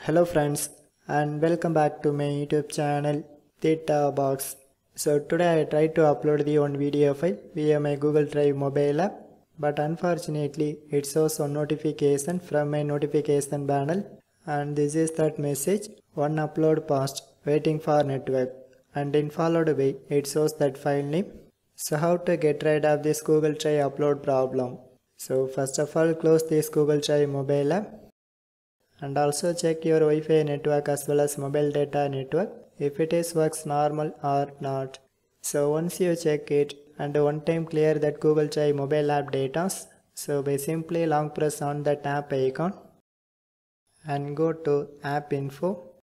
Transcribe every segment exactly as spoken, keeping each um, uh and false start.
Hello friends and welcome back to my YouTube channel Theta Box. So today I tried to upload the one video file via my Google Drive mobile app, but unfortunately it shows one notification from my notification panel, and this is that message: one upload passed, waiting for network, and in followed by it shows that file name. So how to get rid of this Google Drive upload problem? So first of all, close this Google Drive mobile app. And also check your Wi-Fi network as well as mobile data network if it is works normal or not. So once you check it and one time clear that Google Drive mobile app data, so by simply long press on that app icon and go to app info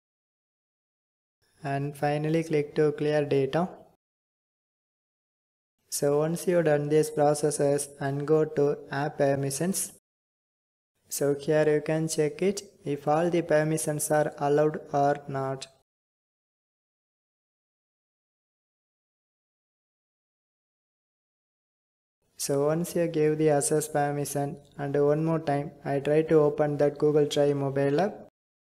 and finally click to clear data. So once you done these processes and go to app permissions. So here you can check it if all the permissions are allowed or not. So once you give the access permission and one more time I try to open that Google Drive mobile app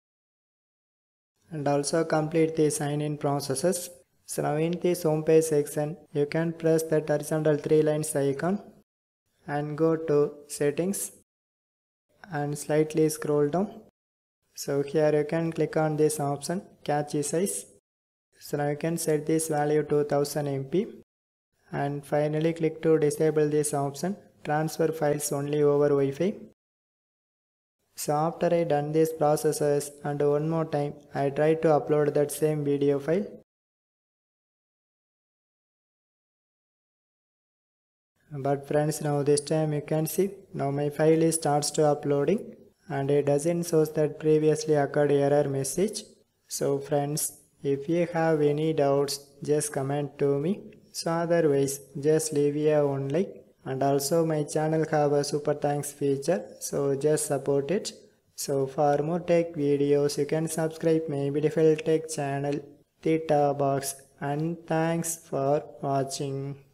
and also complete the sign in processes. So now in this home page section you can press that horizontal three lines icon and go to settings and slightly scroll down. So here you can click on this option cache size. So now you can set this value to one thousand M B and finally click to disable this option transfer files only over Wi-Fi. So after I done these processes and one more time I try to upload that same video file. But friends, now this time you can see now my file starts to uploading and it doesn't show that previously occurred error message. So friends, if you have any doubts just comment to me. So otherwise just leave a one like, and also my channel have a super thanks feature, so just support it. So for more tech videos you can subscribe my beautiful tech channel Theta Box, and thanks for watching.